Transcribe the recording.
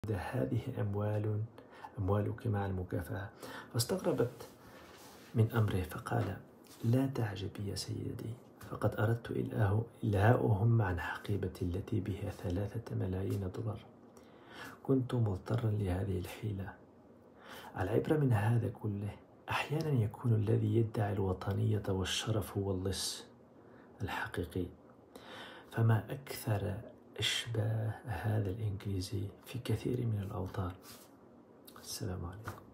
هذه أموالك مع المكافأة. فاستغربت من أمره فقال: لا تعجبي يا سيدي، فقد أردت إلهاؤهم عن حقيبتي التي بها 3 ملايين دولار. كنت مضطرا لهذه الحيلة. العبرة من هذا كله أحيانا يكون الذي يدعي الوطنية والشرف هو اللص الحقيقي. فما أكثر إشباه هذا الإنجليزي في كثير من الأوطان. السلام عليكم.